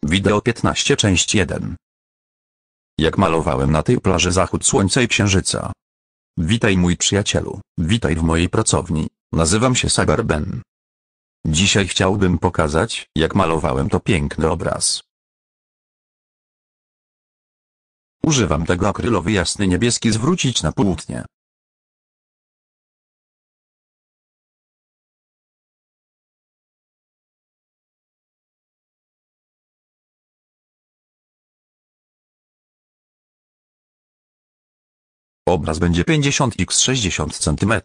Wideo 15 część 1. Jak malowałem na tej plaży zachód słońca i księżyca. Witaj mój przyjacielu, witaj w mojej pracowni, nazywam się Sagar Ben. Dzisiaj chciałbym pokazać, jak malowałem to piękny obraz. Używam tego akrylowy jasny niebieski zwrócić na płótnie. Obraz będzie 50x60 cm.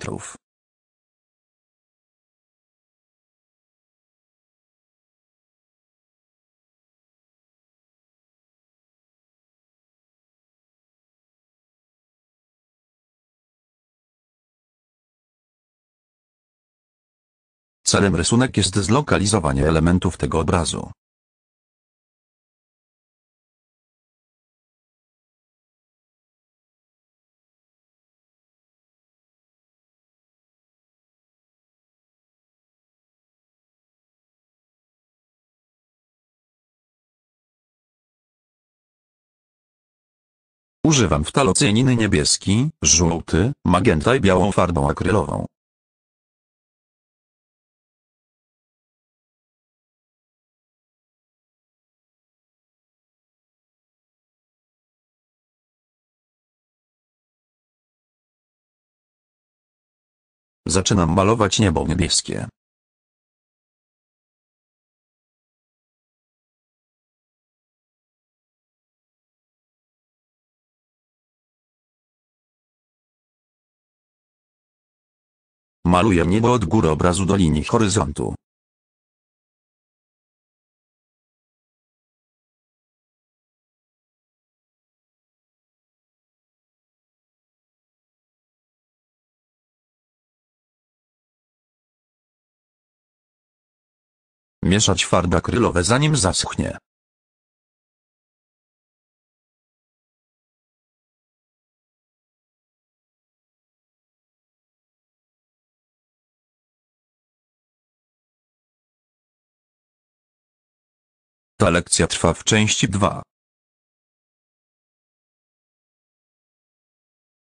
Celem rysunek jest zlokalizowanie elementów tego obrazu. Używam wtalocyjaniny niebieski, żółty, magenta i białą farbą akrylową. Zaczynam malować niebo niebieskie. Maluję niebo od góry obrazu do linii horyzontu. Mieszać farby akrylowe zanim zaschnie. Ta lekcja trwa w części 2.